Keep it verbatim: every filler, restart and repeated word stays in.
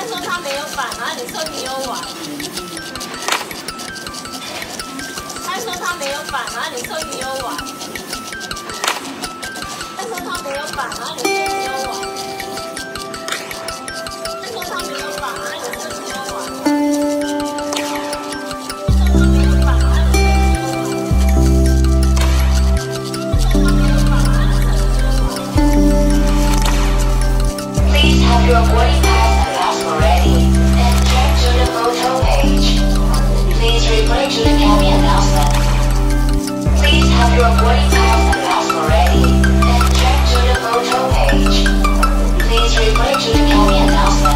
他说他没有板，然后你说你有碗。他说他没有板，然后你说你有碗。他说他没有板，然后你说你有碗。他说他没有板，然后你说你有碗。他说他没有板，然后你说你有碗。他说他没有板，然后你说你有碗。 Please have your boarding pass and passport ready and turn to the photo page. Please refer to the cabin announcement. Please have your boarding pass and passport ready and turn to the photo page. Please refer to the cabin announcement.